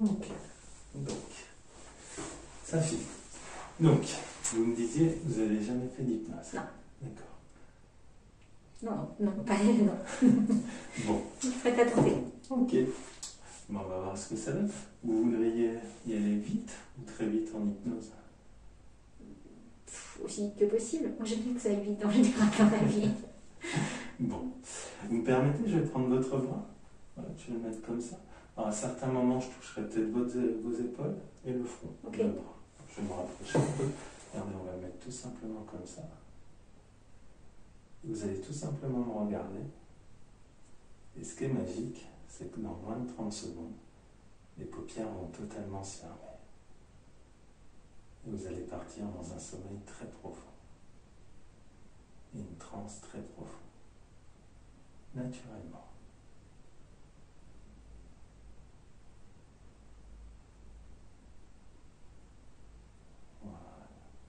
Ok. Donc, ça fait. Donc, vous me disiez, vous n'avez jamais fait d'hypnose. Non. D'accord. Non, pas non. Bon. Prête à tenter. Ok. Bon, on va voir ce que ça donne. Vous voudriez y aller vite ou très vite en hypnose? Aussi vite que possible. Moi, j'aime bien que ça aille vite en général dans la vie. Bon. Vous me permettez, je vais prendre votre bras. Voilà, je vais le mettre comme ça. Alors, à certains moments, je toucherai peut-être vos épaules et le front. Ok. Le bras. Je vais me rapprocher un peu. Regardez, on va le mettre tout simplement comme ça. Vous allez tout simplement me regarder. Et ce qui est magique, c'est que dans moins de 30 secondes, les paupières vont totalement se fermer. Et vous allez partir dans un sommeil très profond. Et une transe très profonde. Naturellement. Voilà.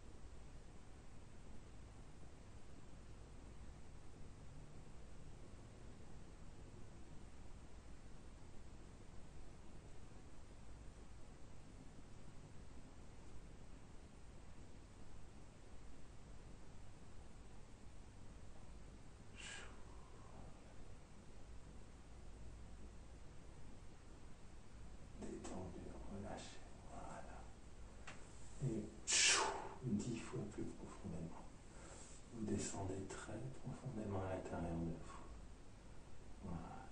Détendu, relâché. Voilà. Et 10 fois plus profondément. Vous descendez très profondément à l'intérieur de vous. Voilà.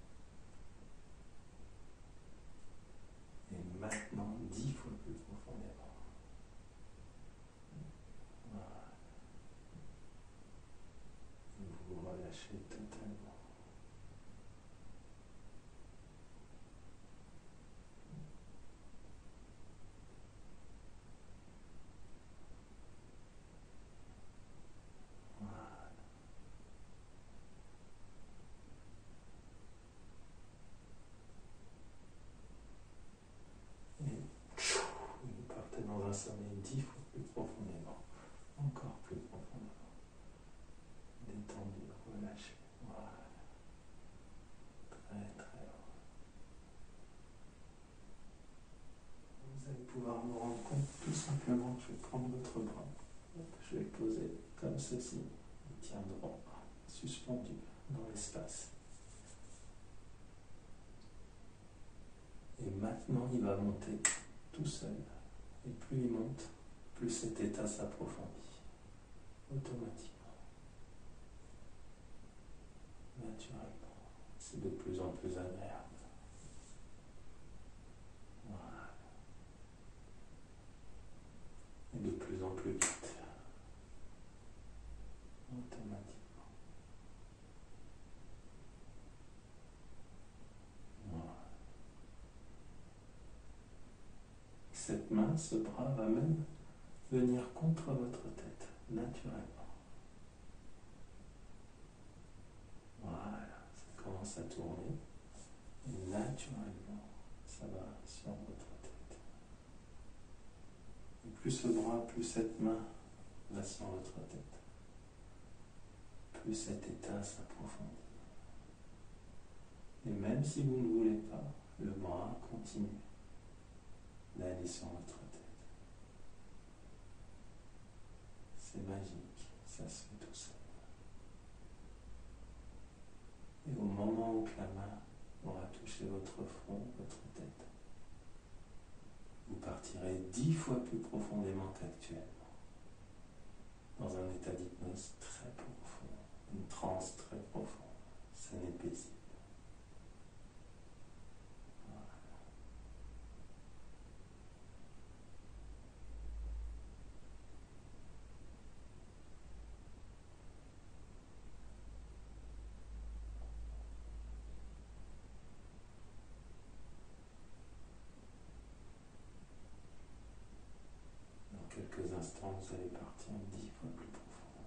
Et maintenant, 10 fois plus profondément. Voilà. Et vous vous relâchez totalement. Voilà. Et vous partez dans un sommeil 10 fois plus profondément. Encore plus profondément. Détendu, relâché. Voilà. Très très haut. Vous allez pouvoir vous rendre compte tout simplement que je vais prendre votre bras. Je vais le poser comme ceci. Il tient droit, suspendu dans l'espace. Et maintenant, il va monter tout seul. Et plus il monte, plus cet état s'approfondit. Automatiquement. Naturellement. C'est de plus en plus agréable. Voilà. Et de plus en plus vite. Automatiquement. Voilà. Cette main, ce bras va même venir contre votre tête, naturellement. Voilà, ça commence à tourner. Et naturellement, ça va sur votre tête. Et plus ce bras, plus cette main va sur votre tête, plus cet état s'approfondit. Et même si vous ne voulez pas, le bras continue d'aller sur votre tête. C'est magique, ça se fait tout seul. Et au moment où la main aura touché votre front, votre tête, vous partirez 10 fois plus profondément qu'actuellement, dans un état d'hypnose très profond, une transe très profonde, ça n'est paisible. Dans quelques instants, vous allez partir 10 fois plus profondément.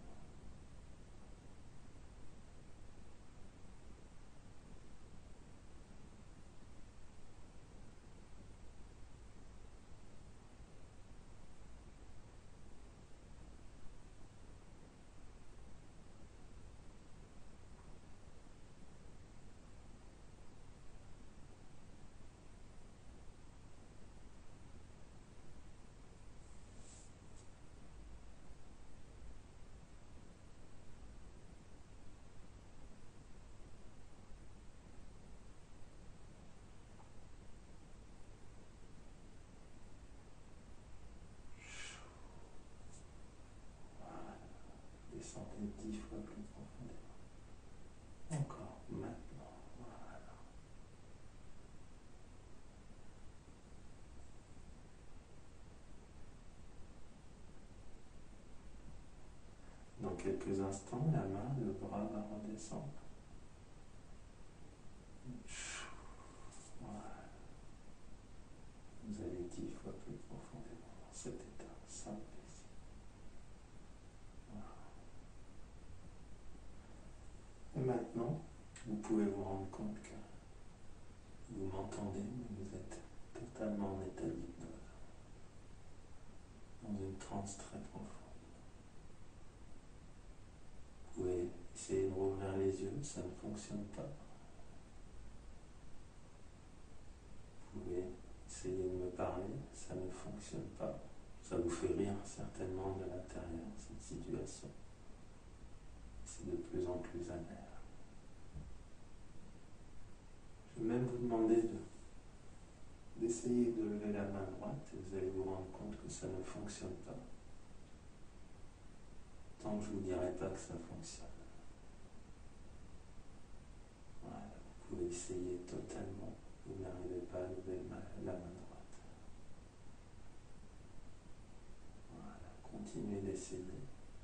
quelques instants, la main, le bras va redescendre. Voilà. Vous allez 10 fois plus profondément dans cet état simple ici. Voilà. Et maintenant, vous pouvez vous rendre compte que vous m'entendez, mais vous êtes totalement en état d'hypnose, dans une transe très profonde. Vous pouvez essayer de rouvrir les yeux, ça ne fonctionne pas. Vous pouvez essayer de me parler, ça ne fonctionne pas. Ça vous fait rire certainement de l'intérieur, cette situation. C'est de plus en plus amer. Je vais même vous demander d'essayer de lever la main droite et vous allez vous rendre compte que ça ne fonctionne pas. Tant que je ne vous dirai pas que ça fonctionne. Voilà, vous pouvez essayer totalement. Vous n'arrivez pas à lever la main droite. Voilà, continuez d'essayer.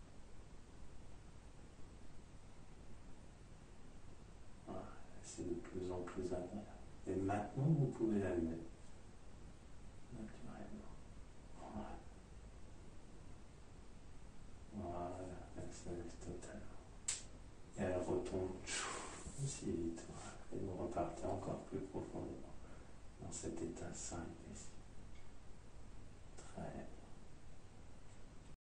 Voilà, c'est de plus en plus agréable. Et maintenant, vous pouvez la lever. Naturellement. Voilà. Voilà, elle se lève totalement. Et elle retombe aussi vite. Voilà. Et vous repartez encore plus profondément dans cet état simple ici. Très